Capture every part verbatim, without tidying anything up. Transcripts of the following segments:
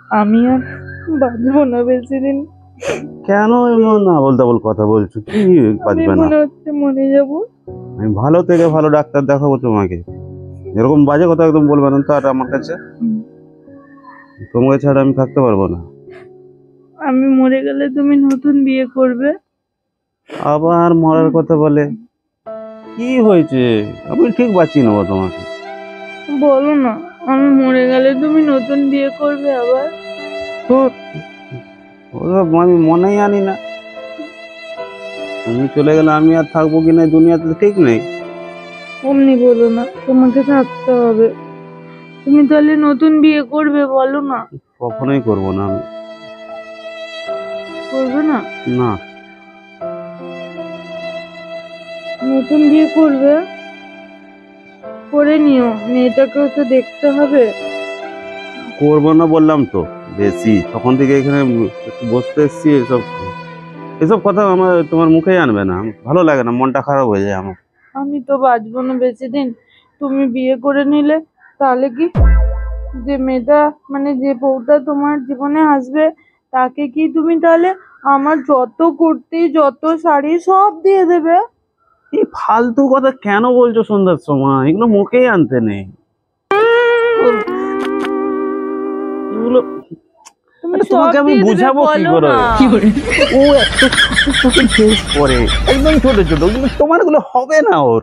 আমি আর বাঁচবো না বেশি দিন। কেন এমন না বলতে বল কথা বলছো? কি বাঁচবে না? মনে হচ্ছে মরে যাবো। আমি ভালো থেকে ভালো ডাক্তার দেখাবো তোমাকে, এরকম বাজে কথা একদম বলবে না তো। আর আমার কাছে তোমাকে ছাড়া আমি থাকতে পারবো না। আমি মরে গেলে তুমি নতুন বিয়ে করবে? আবার মরার কথা বলে? কি হয়েছে? আমি ঠিক বাঁচিয়ে নেবো তোমাকে। বলো না, আমি মরে গেলে তুমি নতুন বিয়ে করবে আবার? তো ওসব আমি মনেই আনি না। তুমি চলে গেলে আমি আর থাকবো কিনা দুনিয়াতে ঠিক নেই। অমনি বলো না, তোমাকে থাকতে হবে। তুমি তাহলে নতুন বিয়ে করবে, বলো না। কখনোই করবো না আমি। করবে না? না। নতুন বিয়ে করবে? করে নিও, মেয়েটাকেও তো দেখতে হবে। করবো না বললাম তো বেশি, তখন থেকে এখানে একটু বসতে এসছি। এসব এসব কথা আমার তোমার মুখেই আনবে না, ভালো লাগে না, মনটা খারাপ হয়ে যায় আমার। আমি তো বাঁচবো না বেশি দিন। তুমি বিয়ে করে নিলে তাহলে কি, যে মেয়েটা মানে যে বউটা তোমার জীবনে আসবে, তাকে কি তুমি তাহলে আমার যত কুর্তি যত শাড়ি সব দিয়ে দেবে? এই ফালতু কথা কেন বলছো সন্ধ্যার সময়? এগুলো মুখেই আনতে নেই এগুলো। তুমি আরে সব তোমাকে আমি দিয়ে দেবে, বুঝাবো কি বলো করে? না। ও এত ছোট ছোট ড্রেস পরে, একদম ছোট ছোট, কিন্তু তোমার গুলো হবে না ওর।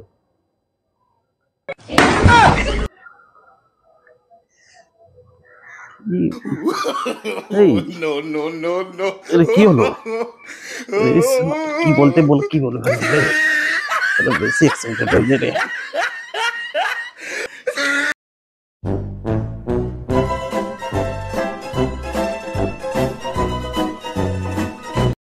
এই আরে কি হলো? ইস, কি বলতে বল কি বলবে? বেশি এক্সাইটেড হয়ে যায় রে।